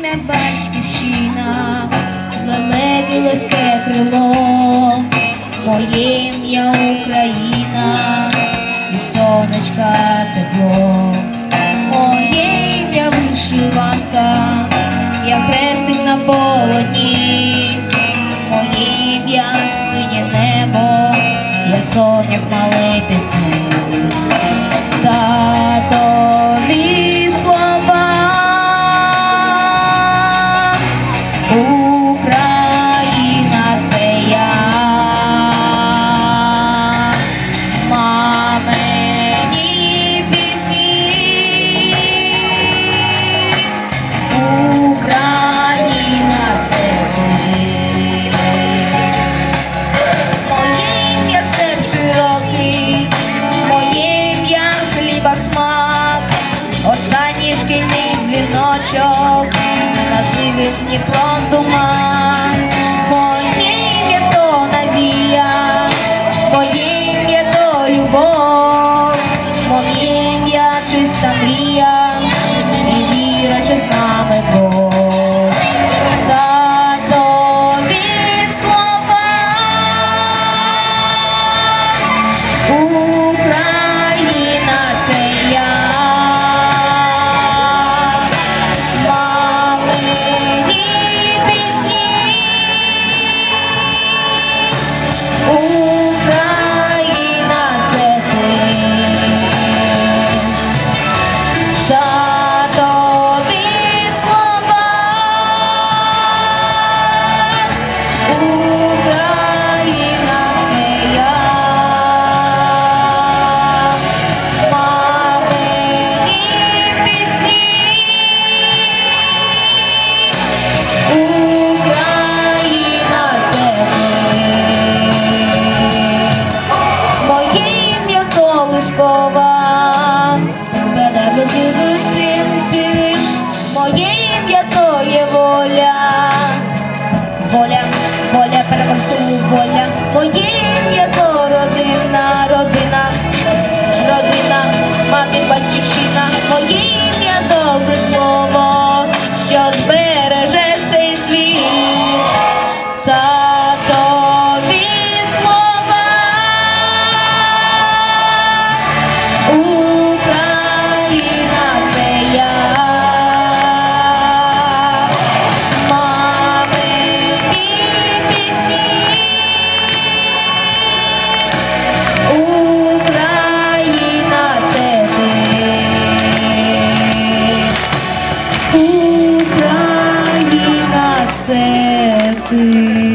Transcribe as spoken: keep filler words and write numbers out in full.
моя батьківщина, лелеки легке крило, моє ім'я Україна, і сонечка тепло, моє ім'я вишиванка, я хрестик на полотні, моє ім'я синє небо, я соняк мале пітне. Татові слова, Україна – це я, мамині пісні, Україна – це ти. Моє ім'я степ широкий, моє ім'я хліба смак, останній шкільний дзвіночок, над сивим Дніпром туман. Моє ім'я то надія, моє ім'я то любов, моє ім'я чиста мрія, і віра, що з нами Бог. Татові слова, Україна – це я, мамині пісні, Україна – це ти. Татові слова, Україна – це я, мамині пісні, Україна – це ти. Моє ім'я колискова, бе-де-бе-ди-бе-тим-тим, моє ім'я то є воля, воля, воля, перевершую воля, моє ім'я то родина, родина, родина, мати, батьківщина, моє ім'я добре слово, що збереже цей світ. Татові слова, Україна – це я, мамині пісні, Україна – це ти. Україна – це ти.